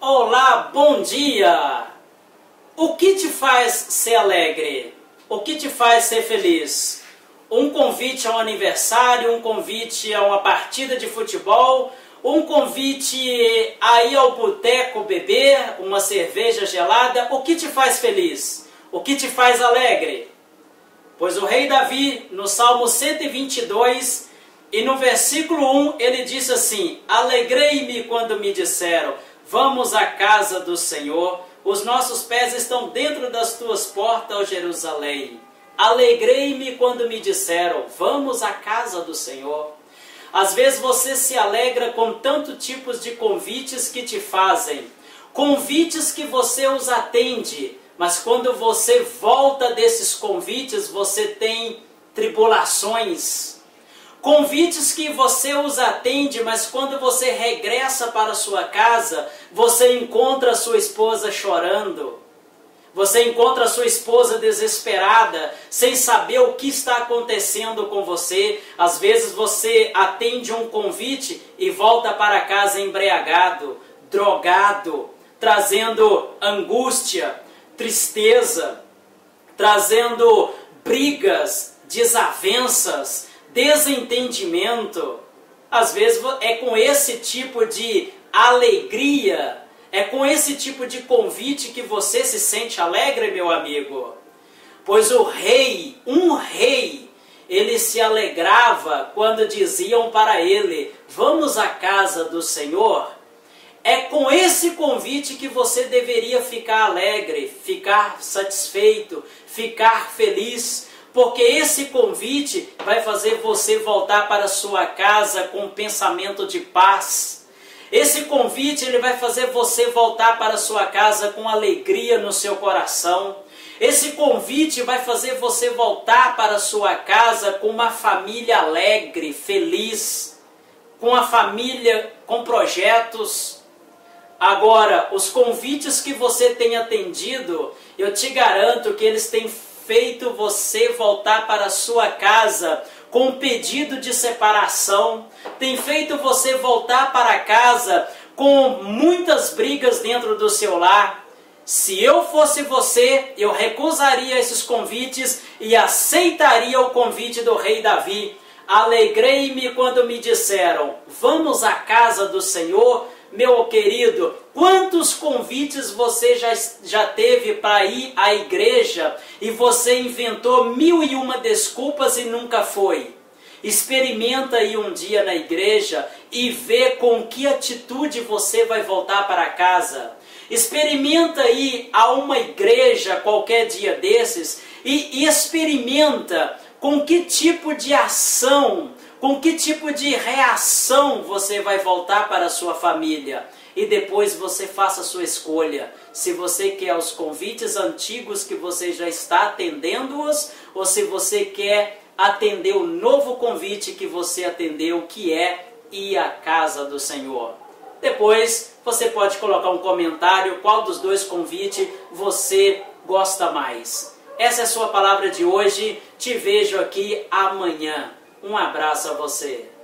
Olá, bom dia! O que te faz ser alegre? O que te faz ser feliz? Um convite a um aniversário, um convite a uma partida de futebol, um convite a ir ao boteco beber uma cerveja gelada. O que te faz feliz? O que te faz alegre? Pois o rei Davi, no Salmo 122, e no versículo 1, ele disse assim: alegrei-me quando me disseram, vamos à casa do Senhor, os nossos pés estão dentro das tuas portas, ó Jerusalém. Alegrei-me quando me disseram, vamos à casa do Senhor. Às vezes você se alegra com tantos tipos de convites que te fazem, convites que você os atende, mas quando você volta desses convites, você tem tribulações. Convites que você os atende, mas quando você regressa para a sua casa, você encontra a sua esposa chorando. Você encontra a sua esposa desesperada, sem saber o que está acontecendo com você. Às vezes você atende um convite e volta para casa embriagado, drogado, trazendo angústia, tristeza, trazendo brigas, desavenças, desentendimento. Às vezes é com esse tipo de alegria, é com esse tipo de convite que você se sente alegre, meu amigo. Pois um rei, ele se alegrava quando diziam para ele, vamos à casa do Senhor. É com esse convite que você deveria ficar alegre, ficar satisfeito, ficar feliz, porque esse convite vai fazer você voltar para a sua casa com um pensamento de paz. Esse convite ele vai fazer você voltar para a sua casa com alegria no seu coração. Esse convite vai fazer você voltar para a sua casa com uma família alegre, feliz, com a família com projetos. Agora, os convites que você tem atendido, eu te garanto que eles têm feito você voltar para a sua casa com um pedido de separação, tem feito você voltar para casa com muitas brigas dentro do seu lar. Se eu fosse você, eu recusaria esses convites e aceitaria o convite do rei Davi. Alegrei-me quando me disseram, vamos à casa do Senhor. Meu querido, quantos convites você já teve para ir à igreja e você inventou 1001 desculpas e nunca foi? Experimenta ir um dia na igreja e vê com que atitude você vai voltar para casa. Experimenta ir a uma igreja qualquer dia desses e experimenta com que tipo de ação, com que tipo de reação você vai voltar para a sua família. E depois você faça a sua escolha. Se você quer os convites antigos que você já está atendendo-os, ou se você quer atender o novo convite que você atendeu, que é ir à casa do Senhor. Depois você pode colocar um comentário qual dos dois convites você gosta mais. Essa é a sua palavra de hoje. Te vejo aqui amanhã. Um abraço a você.